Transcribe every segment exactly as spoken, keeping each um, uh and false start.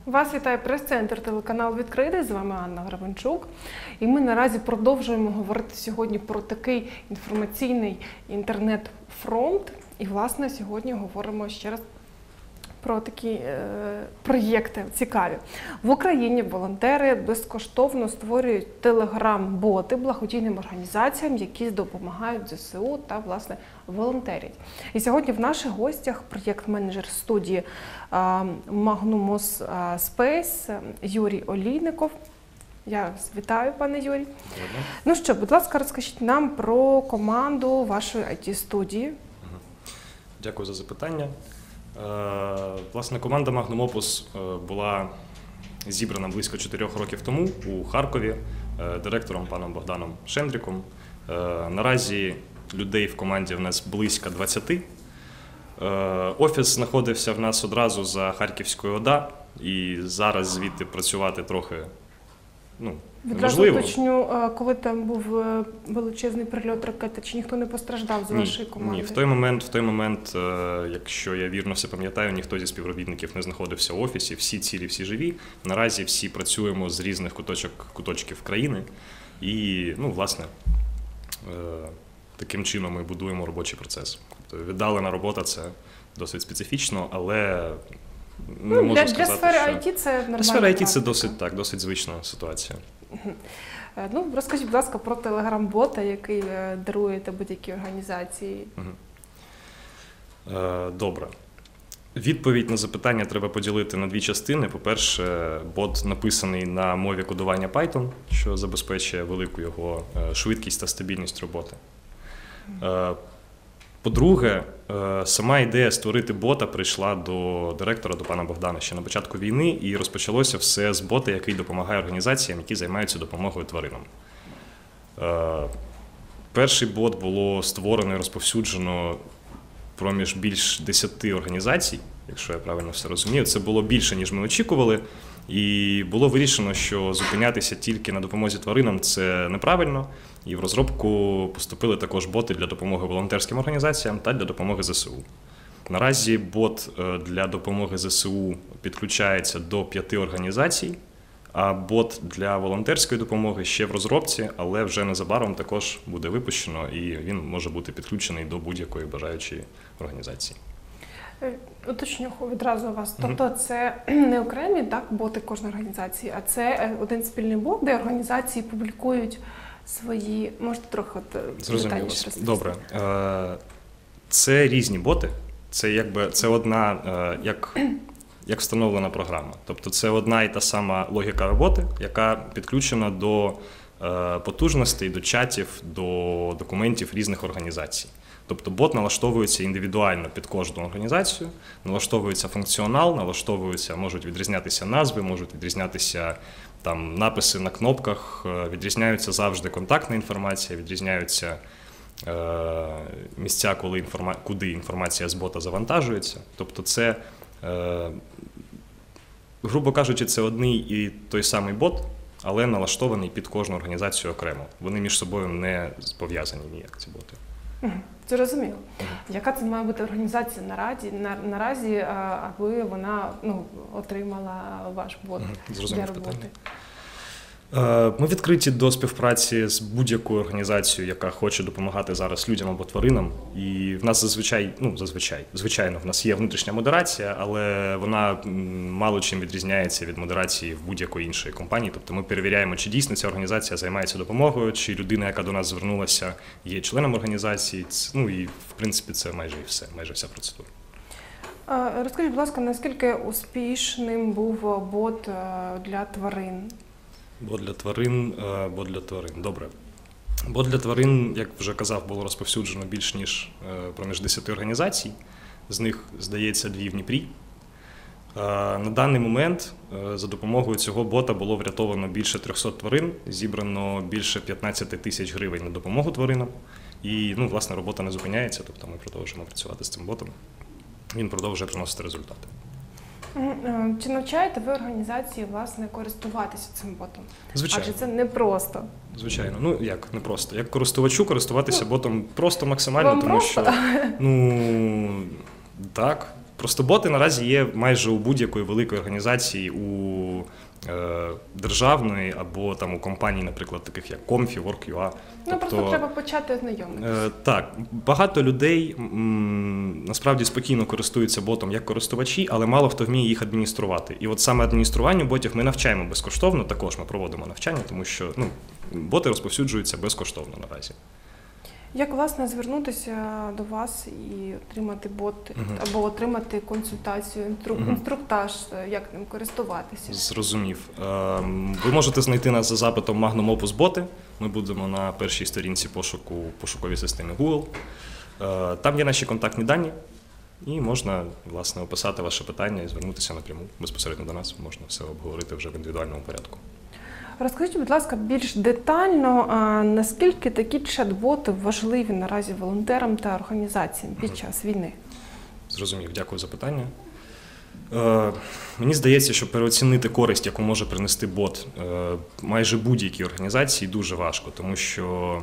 Вас вітає прес-центр телеканал «Відкритий». З вами Анна Гребенчук. І ми наразі продовжуємо говорити сьогодні про такий інформаційний інтернет-фронт. І, власне, сьогодні говоримо ще раз про такі е, проєкти цікаві. В Україні волонтери безкоштовно створюють телеграм-боти благодійним організаціям, які допомагають зе се у та, власне, волонтерять. І сьогодні в наших гостях проєкт-менеджер студії е, Magnum Space Юрій Олійников. Я вас вітаю, пане Юрій. Добре. Ну що, будь ласка, розкажіть нам про команду вашої ай ті-студії. Дякую за запитання. Власне, команда Magnum Opus була зібрана близько чотирьох років тому у Харкові директором паном Богданом Шендріком. Наразі людей в команді в нас близько двадцяти. Офіс знаходився в нас одразу за Харківською ОДА, і зараз звідти працювати трохи ну, Відразу неможливо. уточню, коли там був величезний прильот ракети, чи ніхто не постраждав з Ні, вашої команди? Ні, в той момент, в той момент, якщо я вірно все пам'ятаю, ніхто зі співробітників не знаходився в офісі, всі цілі, всі живі. Наразі всі працюємо з різних куточок, куточків країни і, ну, власне, таким чином ми будуємо робочий процес. Тобто віддалена робота – це досить специфічно, але не ну, можу для, сказати, для сфери що… ай ті це нормальна Для сфери ай ті це практика. досить, так, досить звична ситуація. Ну, розкажіть, будь ласка, про телеграм-бота, який даруєте будь-якій організації. Добре. Відповідь на запитання треба поділити на дві частини. По-перше, бот написаний на мові кодування Python, що забезпечує велику його швидкість та стабільність роботи. По-друге, сама ідея створити бота прийшла до директора, до пана Богдана ще на початку війни, і розпочалося все з бота, який допомагає організаціям, які займаються допомогою тваринам. Перший бот було створено і розповсюджено проміж більш десяти організацій, якщо я правильно все розумію. Це було більше, ніж ми очікували, і було вирішено, що зупинятися тільки на допомозі тваринам – це неправильно, і в розробку поступили також боти для допомоги волонтерським організаціям та для допомоги зе се у. Наразі бот для допомоги зе се у підключається до п'яти організацій, а бот для волонтерської допомоги ще в розробці, але вже незабаром також буде випущено, і він може бути підключений до будь-якої бажаючої організації. Уточню відразу вас. Тобто це не окремі так, боти кожної організації, а це один спільний бот, де організації публікують свої… Можете трохи детальніше розповісти? Добре. Це різні боти. Це якби це одна, як, як встановлена програма. Тобто це одна і та сама логіка роботи, яка підключена до потужностей, до чатів, до документів різних організацій. Тобто бот налаштовується індивідуально під кожну організацію, налаштовується функціонал, налаштовуються, можуть відрізнятися назви, можуть відрізнятися там написи на кнопках, відрізняються завжди контактна інформація, відрізняються е, місця, коли інформа... куди інформація з бота завантажується. Тобто це, е, грубо кажучи, це одний і той самий бот, але налаштований під кожну організацію окремо. Вони між собою не пов'язані ніяк, ці боти. Зрозуміло. Яка це має бути організація наразі, на, наразі аби вона ну, отримала ваш бот для роботи? Ми відкриті до співпраці з будь-якою організацією, яка хоче допомагати зараз людям або тваринам. І в нас зазвичай, ну зазвичай, звичайно, в нас є внутрішня модерація, але вона мало чим відрізняється від модерації в будь-якої іншої компанії. Тобто ми перевіряємо, чи дійсно ця організація займається допомогою, чи людина, яка до нас звернулася, є членом організації. Ну і в принципі це майже і все, майже вся процедура. Розкажіть, будь ласка, наскільки успішним був бот для тварин? Бот для тварин, бот для тварин. Добре. Бот для тварин, як вже казав, було розповсюджено більш ніж проміж десяти організацій. З них, здається, дві в Дніпрі. На даний момент за допомогою цього бота було врятовано більше трьохсот тварин, зібрано більше п'ятнадцяти тисяч гривень на допомогу тваринам. І, ну, власне, робота не зупиняється, тобто ми продовжуємо працювати з цим ботом. Він продовжує приносити результати. Чи навчаєте ви організації, власне, користуватися цим ботом? Звичайно. Адже це непросто. Звичайно. Ну, як непросто? Як користувачу користуватися ну, ботом просто максимально, вам тому просто? що, ну, так, Просто боти наразі є майже у будь-якої великої організації, у е, державної або там у компаній, наприклад, таких як Comfy, Work.ua. Ну, просто треба почати знайомитися. Е, так, багато людей м, насправді спокійно користуються ботом як користувачі, але мало хто вміє їх адмініструвати. І от саме адмініструванню ботів ми навчаємо безкоштовно, також ми проводимо навчання, тому що ну, боти розповсюджуються безкоштовно наразі. Як, власне, звернутися до вас і отримати бот, uh-huh. або отримати консультацію, інструк... uh-huh. інструктаж, як ним користуватися? Зрозумів. Ви можете знайти нас за запитом Magnum Opus боти. Ми будемо на першій сторінці пошуку в пошуковій системі Google. Там є наші контактні дані, і можна, власне, описати ваше питання і звернутися напряму безпосередньо до нас. Можна все обговорити вже в індивідуальному порядку. Розкажіть, будь ласка, більш детально, наскільки такі чат-боти важливі наразі волонтерам та організаціям під час війни? Зрозумів, дякую за питання. Е, мені здається, що переоцінити користь, яку може принести бот е, майже будь-якій організації, дуже важко, тому що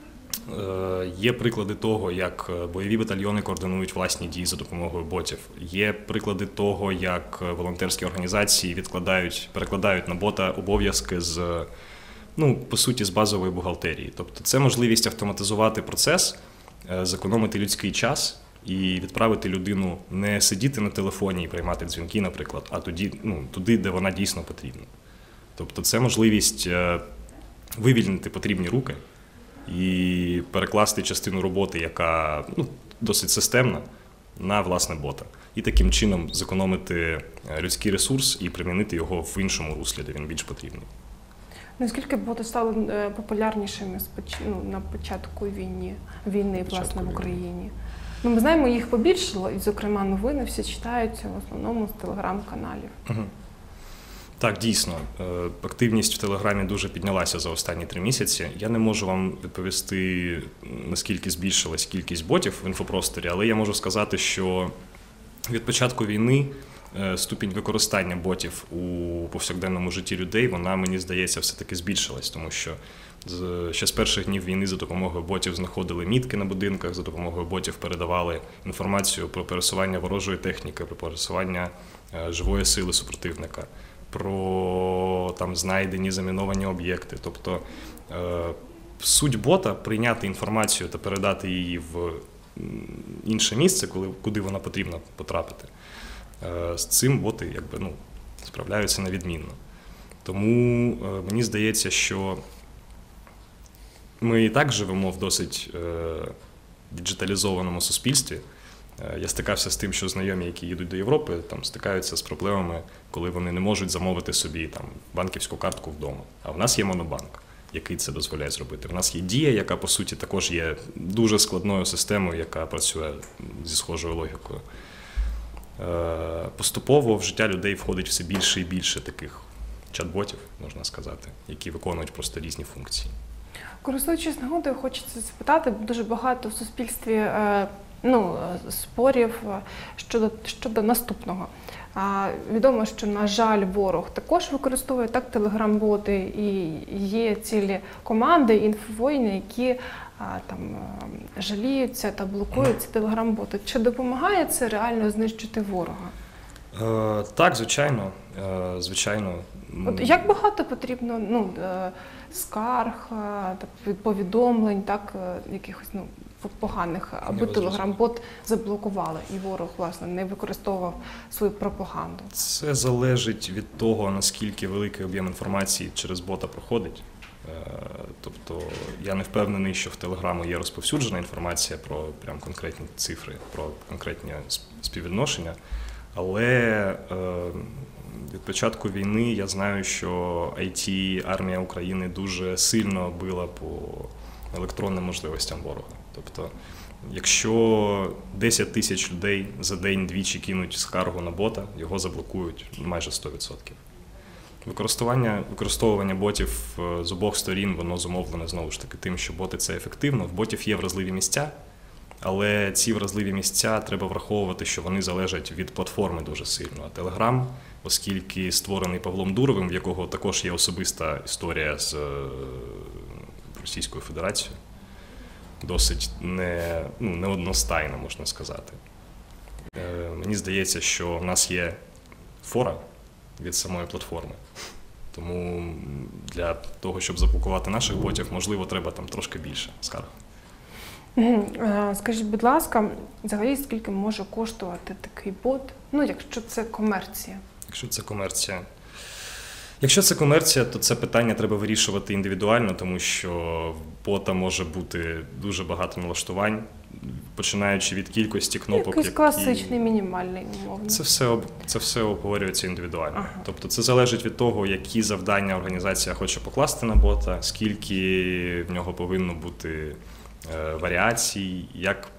е, є приклади того, як бойові батальйони координують власні дії за допомогою ботів. Є приклади того, як волонтерські організації відкладають, перекладають на бота обов'язки з, ну, по суті, з базової бухгалтерії. Тобто це можливість автоматизувати процес, е, зекономити людський час і відправити людину не сидіти на телефоні і приймати дзвінки, наприклад, а тоді, ну, туди, де вона дійсно потрібна. Тобто це можливість е, вивільнити потрібні руки і перекласти частину роботи, яка ну, досить системна, на власне бота. І таким чином зекономити людський ресурс і примінити його в іншому руслі, де він більш потрібний. Наскільки боти стали популярнішими ну, на початку війни, війни власне, в Україні? Ну, ми знаємо, їх побільшало, і, зокрема, новини всі читаються в основному з телеграм-каналів. Угу. Так, дійсно. Активність в Телеграмі дуже піднялася за останні три місяці. Я не можу вам відповісти, наскільки збільшилась кількість ботів в інфопросторі, але я можу сказати, що від початку війни ступінь використання ботів у повсякденному житті людей, вона, мені здається, все-таки збільшилась, тому що ще з перших днів війни за допомогою ботів знаходили мітки на будинках, за допомогою ботів передавали інформацію про пересування ворожої техніки, про пересування живої сили супротивника, про там знайдені заміновані об'єкти. Тобто суть бота – прийняти інформацію та передати її в інше місце, коли, куди вона потрібно потрапити. З цим боти якби, ну, справляються на відмінно. Тому мені здається, що ми і так живемо в досить діджиталізованому суспільстві. Я стикався з тим, що знайомі, які їдуть до Європи, там стикаються з проблемами, коли вони не можуть замовити собі там банківську картку вдома. А в нас є монобанк, який це дозволяє зробити. В нас є Дія, яка, по суті, також є дуже складною системою, яка працює зі схожою логікою. Поступово в життя людей входить все більше і більше таких чат-ботів, можна сказати, які виконують просто різні функції. Користуючись нагодою, хочеться запитати, дуже багато в суспільстві ну, спорів щодо, щодо наступного. А, відомо, що, на жаль, ворог також використовує так телеграм-боти, і є цілі команди, інфовоїни, які а, там жаліються та блокують ці телеграм-боти. Чи допомагає це реально знищити ворога? Е, так, звичайно. Е, звичайно. От як багато потрібно ну, скарг, повідомлень, так, якихось ну, поганих, аби телеграм-бот заблокували і ворог, власне, не використовував свою пропаганду? Це залежить від того, наскільки великий об'єм інформації через бота проходить. Тобто я не впевнений, що в Телеграму є розповсюджена інформація про прям конкретні цифри, про конкретні співвідношення, але від початку війни я знаю, що ай ті, армія України дуже сильно била по електронним можливостям ворога. Тобто, якщо десять тисяч людей за день двічі кинуть скаргу на бота, його заблокують майже сто відсотків. Використання, використовування ботів з обох сторін, воно зумовлене знову ж таки тим, що боти – це ефективно. В ботів є вразливі місця, але ці вразливі місця треба враховувати, що вони залежать від платформи дуже сильно. А Telegram, оскільки створений Павлом Дуровим, в якого також є особиста історія з Російською Федерацією, досить не, ну, неодностайна, можна сказати. Е, Мені здається, що в нас є фора від самої платформи. Тому для того, щоб запакувати наших ботів, можливо, треба там трошки більше скарг. Скажіть, будь ласка, взагалі скільки може коштувати такий бот, ну, якщо це комерція? Якщо це комерція. Якщо це комерція, то це питання треба вирішувати індивідуально, тому що в бота може бути дуже багато налаштувань, починаючи від кількості кнопок, Якийсь які... класичний, мінімальний, умовно. Це все, об- це все обговорюється індивідуально. Ага. Тобто це залежить від того, які завдання організація хоче покласти на бота, скільки в нього повинно бути е, варіацій, як,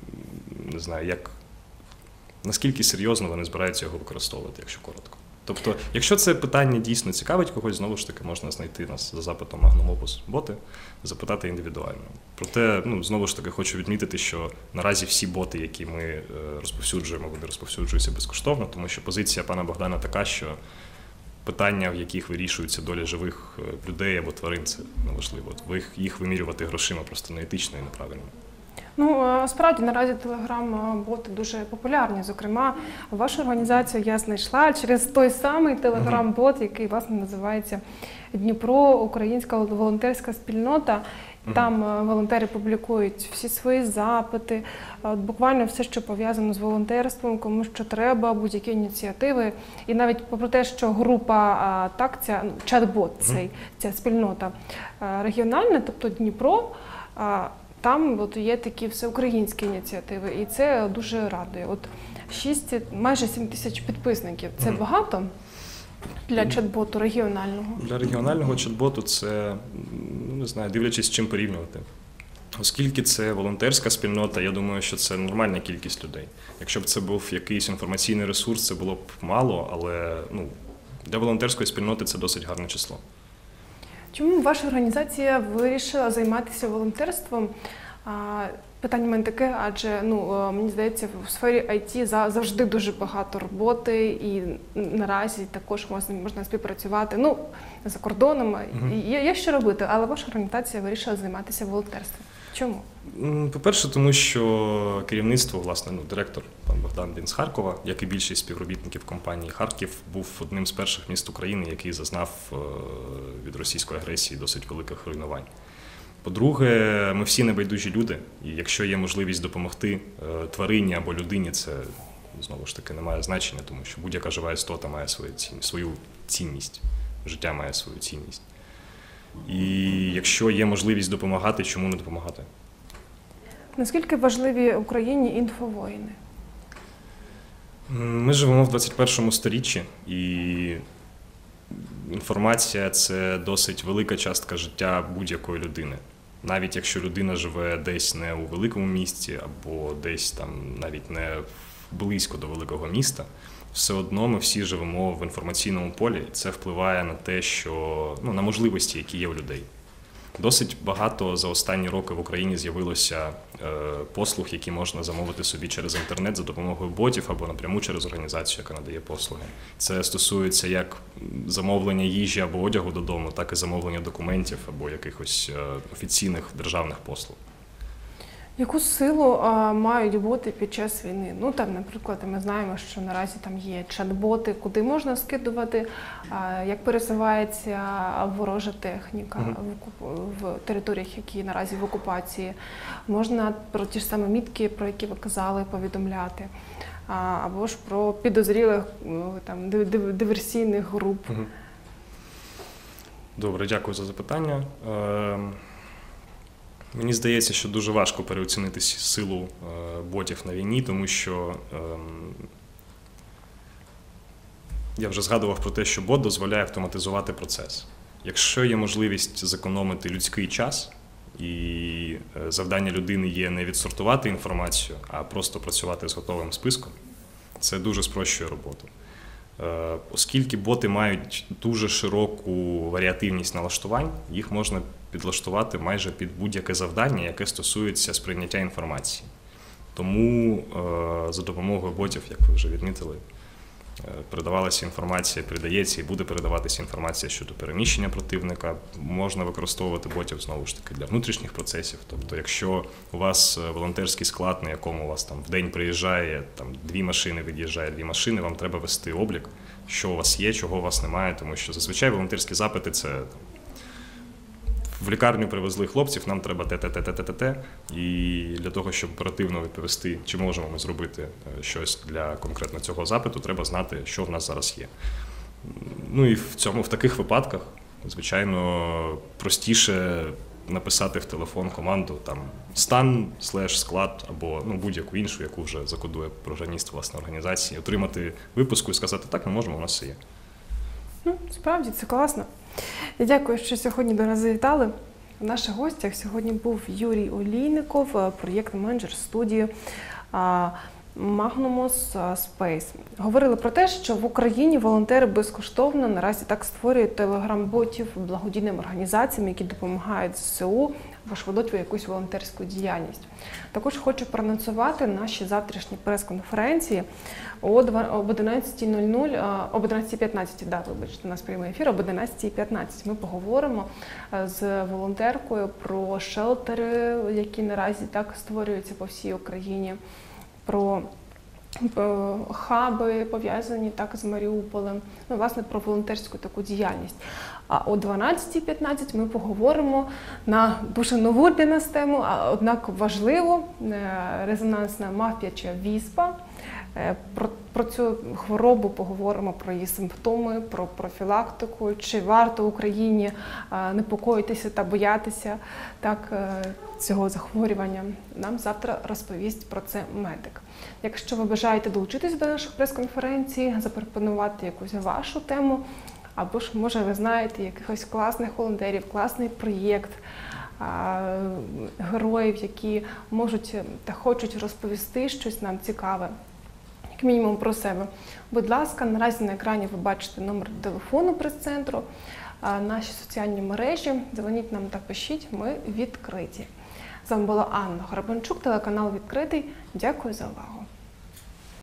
не знаю, як, наскільки серйозно вони збираються його використовувати, якщо коротко. Тобто, якщо це питання дійсно цікавить когось, знову ж таки, можна знайти нас за запитом Magnum Opus боти, запитати індивідуально. Проте, ну, знову ж таки, хочу відмітити, що наразі всі боти, які ми е, розповсюджуємо, вони розповсюджуються безкоштовно, тому що позиція пана Богдана така, що питання, в яких вирішується доля живих е, людей або тварин, це неважливо. Їх, їх вимірювати грошима просто неетично і неправильно. Ну, е, справді, наразі телеграм-боти дуже популярні. Зокрема, вашу організацію я знайшла через той самий телеграм-бот, який, власне, називається Дніпро, українська волонтерська спільнота. Там е, волонтери публікують всі свої запити, е, буквально все, що пов'язано з волонтерством, кому що треба, будь-які ініціативи. І навіть попри те, що група, е, так, ця, ну, чат-бот, цей, ця спільнота е, регіональна, тобто Дніпро, е, там от є такі всеукраїнські ініціативи, і це дуже радує. От шість, майже сім тисяч підписників. Це Мгм. багато для чат-боту регіонального? Для регіонального чат-боту це, ну, не знаю, дивлячись, з чим порівнювати. Оскільки це волонтерська спільнота, я думаю, що це нормальна кількість людей. Якщо б це був якийсь інформаційний ресурс, це було б мало, але ну, для волонтерської спільноти це досить гарне число. Чому ваша організація вирішила займатися волонтерством? А, Питання в мене таке, адже, ну, е, мені здається, в сфері ай ті за- завжди дуже багато роботи, і наразі також можна, можна співпрацювати, ну, за кордоном. Мгм. І Є, є що робити, але ваша організація вирішила займатися волонтерством. Чому? М, По-перше, тому що керівництво, власне, ну, директор пан Богдан, він з Харкова, як і більшість співробітників компанії Харків, був одним з перших міст України, який зазнав е, від російської агресії досить великих руйнувань. По-друге, ми всі небайдужі люди, і якщо є можливість допомогти е, тварині або людині, це, знову ж таки, не має значення, тому що будь-яка жива істота має свою цін- свою цінність, життя має свою цінність. І якщо є можливість допомагати, чому не допомагати? Наскільки важливі Україні інфовоїни? Ми живемо в двадцять першому сторіччі, і інформація – це досить велика частка життя будь-якої людини. Навіть якщо людина живе десь не у великому місті, або десь там навіть не близько до великого міста, все одно ми всі живемо в інформаційному полі, і це впливає на те, що, ну, на можливості, які є у людей. Досить багато за останні роки в Україні з'явилося е, послуг, які можна замовити собі через інтернет за допомогою ботів або напряму через організацію, яка надає послуги. Це стосується як замовлення їжі або одягу додому, так і замовлення документів або якихось е, офіційних державних послуг. Яку силу а, мають боти під час війни? Ну, там, наприклад, ми знаємо, що наразі там є чат-боти, куди можна скидувати, а, як пересувається ворожа техніка Мгм. в, окуп- в територіях, які наразі в окупації. Можна про ті ж самі мітки, про які ви казали, повідомляти. А, або ж про підозрілих ну, там, див- див- диверсійних груп. Мгм. Добре, дякую за запитання. Е, Мені здається, що дуже важко переоцінити с- силу е, ботів на війні, тому що ем, я вже згадував про те, що бот дозволяє автоматизувати процес. Якщо є можливість зекономити людський час, і е, завдання людини є не відсортувати інформацію, а просто працювати з готовим списком, це дуже спрощує роботу. Е, Оскільки боти мають дуже широку варіативність налаштувань, їх можна підлаштувати майже під будь-яке завдання, яке стосується сприйняття інформації. Тому е, за допомогою ботів, як ви вже відмітили, передавалася інформація, передається і буде передаватися інформація щодо переміщення противника. Можна використовувати ботів, знову ж таки, для внутрішніх процесів. Тобто, якщо у вас волонтерський склад, на якому у вас там в день приїжджає там, дві машини, від'їжджає дві машини, вам треба вести облік, що у вас є, чого у вас немає, тому що зазвичай волонтерські запити – це в лікарню привезли хлопців, нам треба те-те-те-те-те-те, і для того, щоб оперативно відповісти, чи можемо ми зробити щось для конкретно цього запиту, треба знати, що в нас зараз є. Ну і в цьому, в таких випадках, звичайно, простіше написати в телефон команду там стан, слеш, склад або ну, будь-яку іншу, яку вже закодує програміст власної організації, отримати випуску і сказати, так, ми можемо, у нас все є. Ну, справді, це класно. Я дякую, що сьогодні до нас завітали. В наших гостях сьогодні був Юрій Олійников, проєктний-менеджер студії Magnumos Space. Говорили про те, що в Україні волонтери безкоштовно наразі так створюють телеграм-ботів благодійним організаціям, які допомагають ЗСУ або ведуть якусь волонтерську діяльність. Також хочу проанонсувати наші завтрашні прес-конференції об одинадцятій нуль нуль, об одинадцятій п'ятнадцять, да, вибачте, у нас прямий ефір, об одинадцятій п'ятнадцять. Ми поговоримо з волонтеркою про шелтери, які наразі так створюються по всій Україні, про хаби, пов'язані так з Маріуполем, ну, власне, про волонтерську таку діяльність. А о дванадцятій п'ятнадцять ми поговоримо на дуже нову для нас тему, а однак важливу, резонансна мавп'яча віспа. Про, про цю хворобу поговоримо, про її симптоми, про профілактику, чи варто Україні непокоїтися та боятися так, цього захворювання. Нам завтра розповість про це медик. Якщо ви бажаєте долучитися до наших прес-конференцій, запропонувати якусь вашу тему, або ж, може, ви знаєте якихось класних волонтерів, класний проєкт, героїв, які можуть та хочуть розповісти щось нам цікаве, як мінімум про себе. Будь ласка, наразі на екрані ви бачите номер телефону прес-центру, наші соціальні мережі. Дзвоніть нам та пишіть, ми відкриті. З вами була Анна Грабанчук, телеканал «Відкритий». Дякую за увагу.